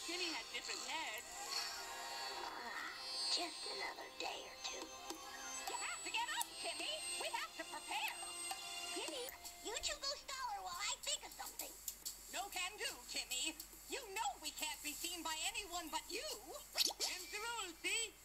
Timmy had different heads. Just another day or two. You have to get up, Timmy. We have to prepare. Timmy, you two go staller while I think of something. No can do, Timmy. You know we can't be seen by anyone but you. Them's the rules, see?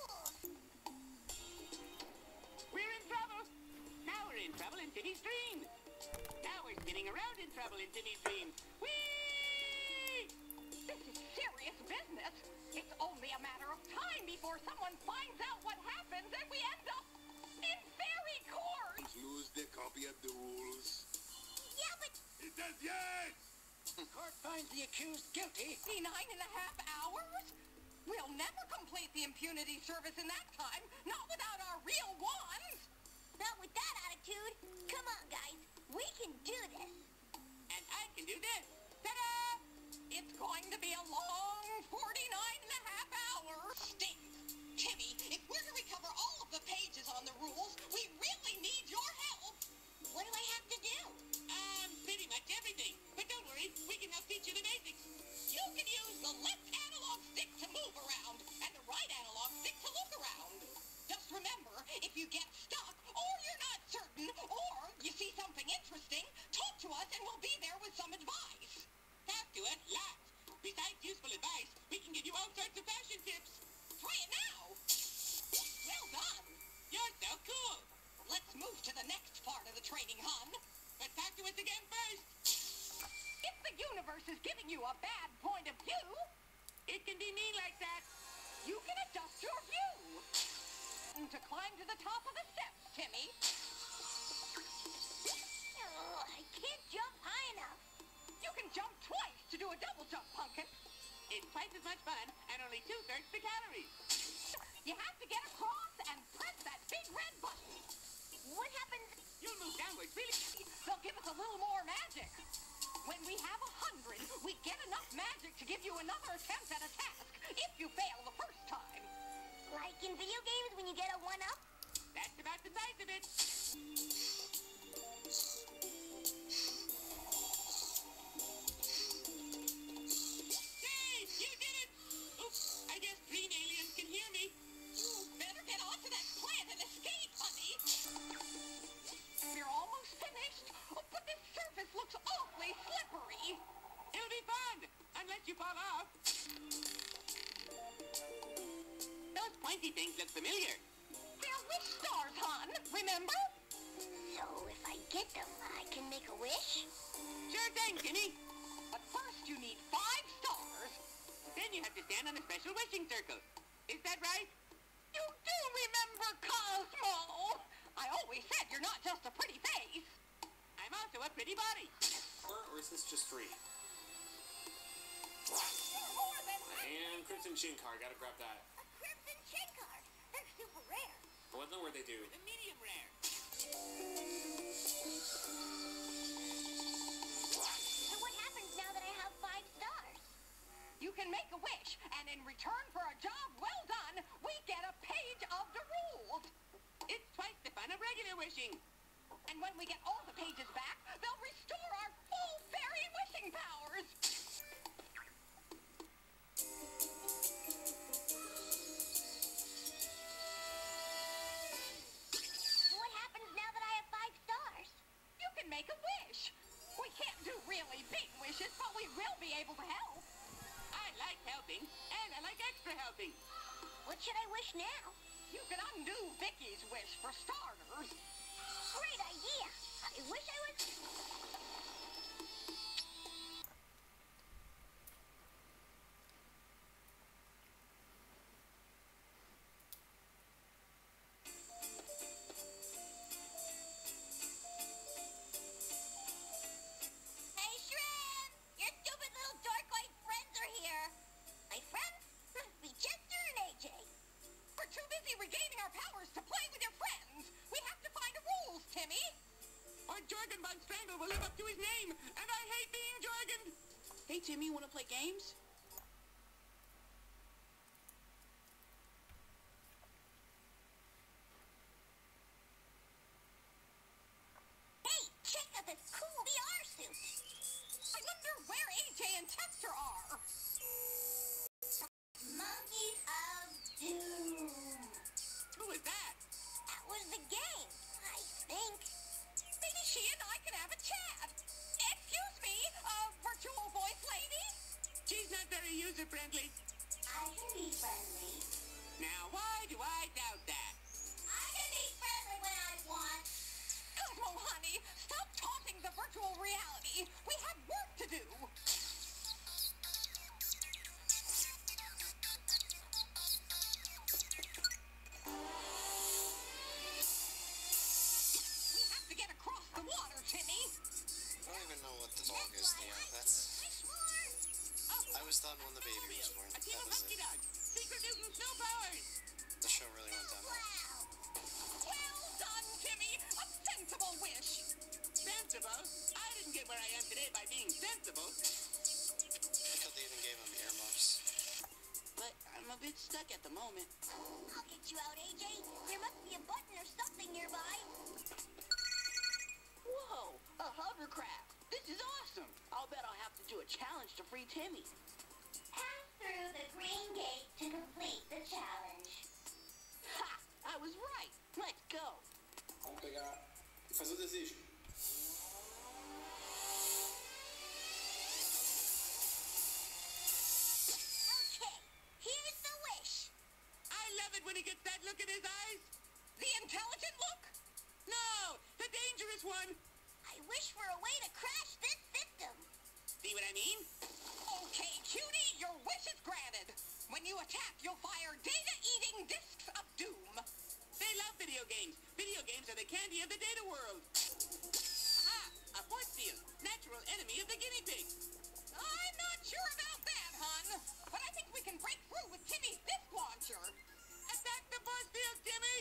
We're in trouble. Now we're in trouble in Timmy's dream. Now we're spinning around in trouble in Timmy's dream. Whee! This is serious business. It's only a matter of time before someone finds out what happens and we end up in fairy court. Lose the copy of the rules. Yeah, but... It says yes! Court finds the accused guilty. 9.5 hours? We'll never complete the impunity service in that time, not without our real wands. Not with that attitude. Come on, guys. We can do this. And I can do this. Ta-da! It's going to be a long 49.5 hours. Stink. Timmy, if we're to recover all of the pages on the rules, we really need your help. What do I have to do? Pretty much everything. But don't worry, we can help teach you the basics. You can use the left analog stick to move around and the right analog stick to look around. Just remember, if you get stuck, or you're not certain, or you see something interesting, talk to us and we'll be there with some advice. Talk to us lots. Besides useful advice, we can give you all sorts of fashion tips. Try it now. Well done. You're so cool. Let's move to the next part of the training, hon. But talk to us again first. If the universe is giving you a bad point of view, It can be mean like that. you can adjust your view. To climb to the top of the steps, Timmy. Oh, I can't jump high enough. You can jump twice to do a double jump, Pumpkin. It's twice as much fun and only 2/3 the calories. You have to get across and press that big red button. What happens? You'll move downwards really. They'll give us a little more magic. When we have 100, we get enough magic to give you another attempt at a task if you fail the first time. Like in video games when you get a 1-up? That's about the size of it. Hey, you did it! Oops, I guess green aliens can hear me. You better get onto that plant and escape, honey. We're almost finished, but this surface looks awfully slippery. It'll be fun, unless you fall off. Those pointy things look familiar. They're wish stars, hon, remember? So if I get them, I can make a wish? Sure thing, Timmy. But first you need 5 stars. Then you have to stand on a special wishing circle. Is that right? You do remember Cosmo! I always said you're not just a pretty face. I'm also a pretty body. Or is this just free? You're more than And Crimson Chin card, gotta grab that. A Crimson Chin card. They're super rare. I wonder what they do. The medium rare. So what happens now that I have 5 stars? You can make a wish, and in return for a job well done, we get a page of the rules. It's twice the fun of regular wishing. And when we get all the pages back, they'll restore our full fairy wishing powers. So what happens now that I have 5 stars? You can make a wish. We can't do really big wishes, but we will be able to help. I like helping, and I like extra helping. What should I wish now? You can undo Vicky's wish for starters. Great idea. I wish I was... Hey, Shrimp! Your stupid little dark white friends are here. My friends? Be Chester and AJ. We're too busy regaining our powers to play with your friends. We have to find rules, Timmy. Or Jorgen von Strangle will live up to his name, and I hate being Jorgen. Hey, Timmy, wanna play games? Hey, check out this cool VR suit. I wonder where AJ and Chester are. user-friendly? I can be friendly. Now, why do I doubt that? I can be friendly when I want. Cosmo, honey, stop taunting the virtual reality. We have work to do. We have to get across the water, Timmy. I don't even know what the dog is, Leon. That's... I was done when the baby was born. A team That of was husky it. dogs. Secret mutant snow powers. The show really went downhill. Well done, Timmy. A sensible wish. Sensible? I didn't get where I am today by being sensible. I thought they even gave him earmuffs. But I'm a bit stuck at the moment. I'll get you out, AJ. There must be a button or something nearby. Whoa, a hovercraft. This is awesome. I'll bet I'll have to do a challenge to free Timmy. Pass through the green gate to complete the challenge. Ha! I was right. Let's go. Vamos pegar e fazer o desejo. Okay, here's the wish. I love it when he gets that look in his eyes. The intelligent look? No, the dangerous one. I wish for a way to crash this system. See what I mean? Okay, cutie, your wish is granted. When you attack, you'll fire data-eating discs of doom. They love video games. Video games are the candy of the data world. Ah, a force field. Natural enemy of the guinea pig. I'm not sure about that, hon. But I think we can break through with Timmy's disc launcher. Attack the force field, Timmy.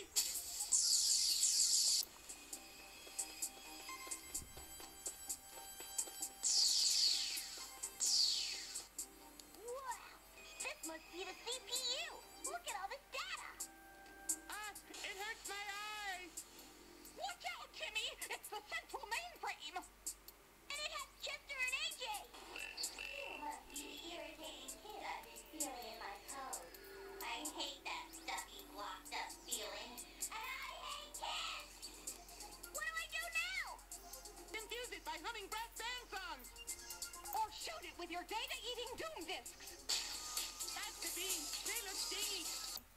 Wow, this must be the CPU. Look at all this data. Ah, it hurts my eyes. Watch out, Timmy! It's the central mainframe! And it has Chester and AJ. You must be the irritating kid I've been feeling in my toes. I hate that stuffy, blocked up feeling. And I hate kids. What do I do now? Confuse it by humming brass band songs. Or shoot it with your data-eating doom discs! That's the beam. They look stingy.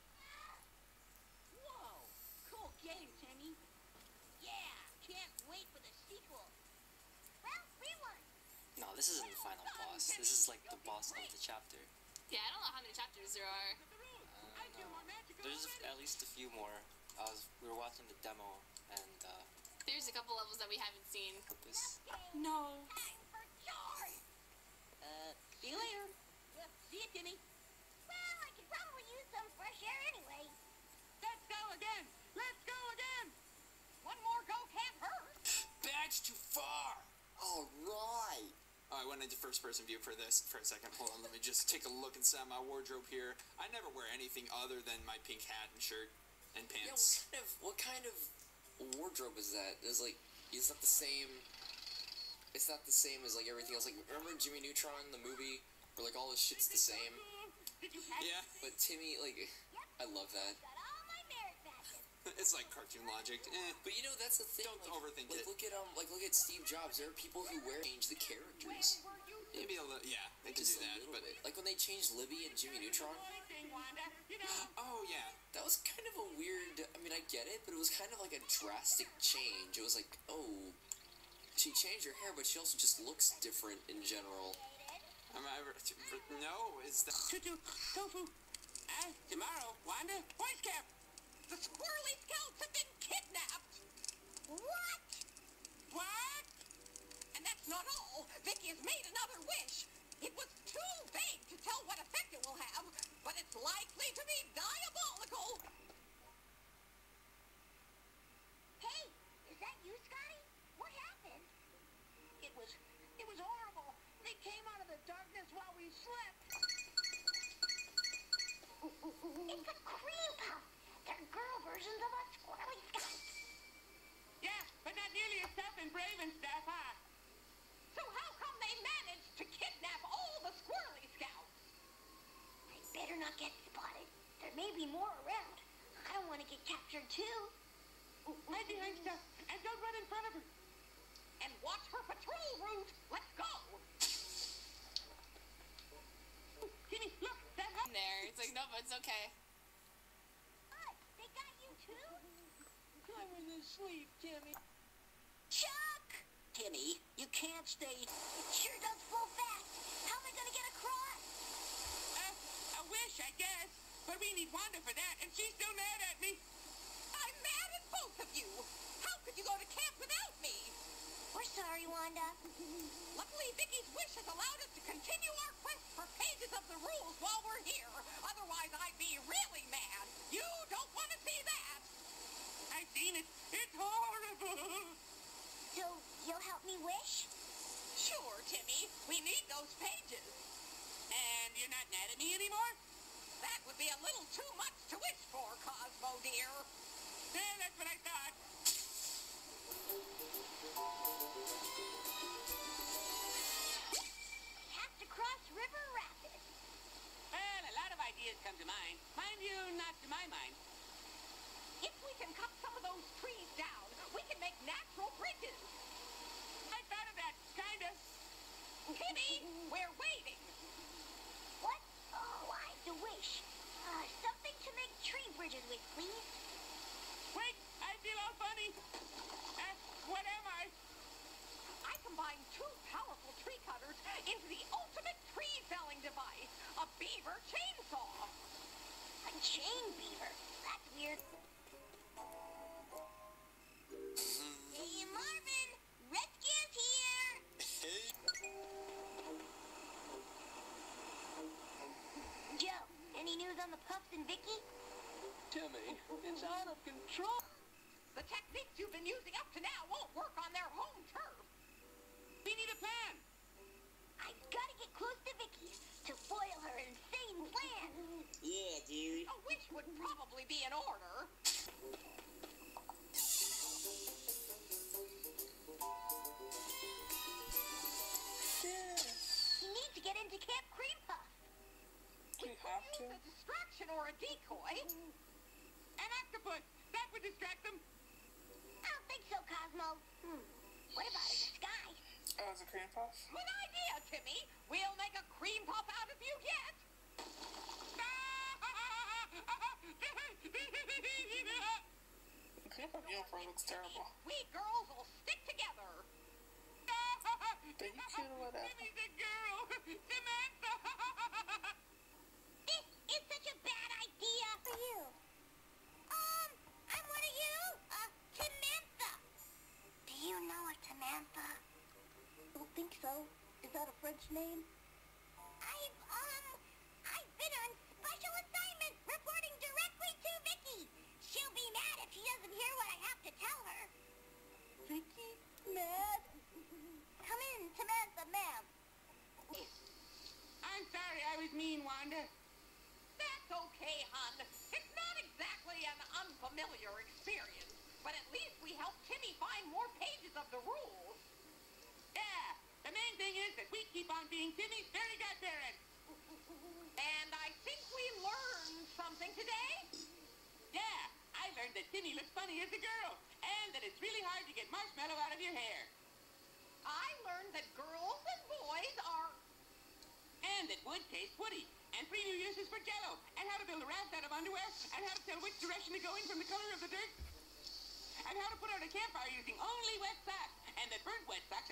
Whoa, cool game, Timmy. Yeah, can't wait for the sequel. Well, we won. No, this isn't the final boss. This is like the boss of the chapter. Yeah, I don't know how many chapters there are. I feel more magical There's already. at least a few more. We were watching the demo, and There's a couple levels that we haven't seen. this. No. Time for joy. See you later. See you, Timmy. Well, I could probably use some fresh air anyway. Let's go again. Let's go again. One more go can't hurt! Badge too far. All right. Oh, I went into first-person view for this for a second. Hold on, let me just take a look inside my wardrobe here. I never wear anything other than my pink hat and shirt and Yeah, pants. what kind of wardrobe is that? It's like, it's not the same. It's not the same as like everything else. Like, remember Jimmy Neutron, the movie, where like all his shit's the same? Did you pack? Yeah, But Timmy, like, I love that. Got all my merit badges. it's like cartoon logic. But you know, that's the thing. Don't like, overthink like, it. Look at Steve Jobs. There are people who change the characters. Maybe a little. Yeah, they can Just do a that. little But bit. Like when they changed Libby and Jimmy Neutron. Thing, Wanda. You know. oh yeah, That was kind of a weird. I mean, I get it, but it was kind of like a drastic change. It was like, oh, she changed her hair, but she also just looks different in general. no. Is that? Tutu, tofu. Tomorrow, Wanda, voice cap. The Squirrely Scouts have been kidnapped! What? What? And that's not all. Vicky has made another wish. It was too vague to tell what effect it will have, but it's likely to be diabolical. Hey, is that you, Scotty? What happened? It was horrible. They came out of the darkness while we slept. It's a cream puff. They're girl versions of us squirrely scouts. Yeah, but not nearly as tough and brave and stuff, huh? So how come they managed to kidnap all the Squirrely Scouts? I better not get spotted. There may be more around. I don't want to get captured too. Right behind stuff, and don't run in front of her. And watch her patrol route. Let's go. Timmy, like, no, but it's okay. What? They got you too? I'm in the sleep, Timmy. Chuck! Timmy, you can't stay. It sure does flow fast. How am I gonna get across? I wish, I guess. But we need Wanda for that, and she's still mad at me. I'm mad at both of you. How could you go to camp without me? We're sorry, Wanda. Luckily, Vicky's wish has allowed us to continue our quest for pages of the rules while we're here. Otherwise, I'd be really mad. You don't want to see that. I've seen it. It's horrible. So, you'll help me wish? Sure, Timmy. We need those pages. And you're not mad at me anymore? That would be a little too much to wish for, Cosmo dear. Yeah, that's what I thought. Have to cross River Rapids. Well, a lot of ideas come to mind. Mind you, not to my mind. If we can cut some of those trees down, we can make natural bridges. I thought of that, kind of. Timmy, we're waiting. What? Oh, I have to wish. Something to make tree bridges with, please. Wait, I feel all funny. What am I? I combined two powerful tree cutters into the ultimate tree felling device, a beaver chainsaw. A chain beaver. That's weird. Hey, Marvin! Redskins here! Joe, any news on the Puffs and Vicky? Timmy, it's out of control. The techniques you've been using up to now won't work on their home turf. We need a plan. I've got to get close to Vicky to foil her insane plan. Yeah, dude. A wish would probably be in order. You need to get into Camp Cream Puff. We have to use a distraction or a decoy. An octopus. That would distract them. I don't think so, Cosmo. What about a disguise? Oh, it's a cream puff? Good idea, Timmy. We'll make a cream puff out of you yet. The cream puff uniform looks terrible. We girls will stick together. But you should have let that. Timmy's a girl. Samantha. This is such a bad idea for you. I'm one of you. Samantha. Do you know a Samantha? Don't think so. Is that a French name? I've been on special assignment reporting directly to Vicky. She'll be mad if she doesn't hear what I have to tell her. Vicky? Mad? Come in, Samantha, ma'am. I'm sorry I was mean, Wanda. That's okay, hon. It's not exactly an unfamiliar experience, but at least we helped Timmy find more pages of the rules. Yeah, the main thing is that we keep on being Timmy's fairy godparents. And I think we learned something today. Yeah, I learned that Timmy looks funny as a girl, and that it's really hard to get marshmallow out of your hair. I learned that girls and boys are... And that wood tastes woody, and 3 new uses for Jell-O, and how to build a raft out of underwear, and how to tell which direction to go in from the color of the dirt, and how to put out a campfire using only wet socks, and that burnt wet socks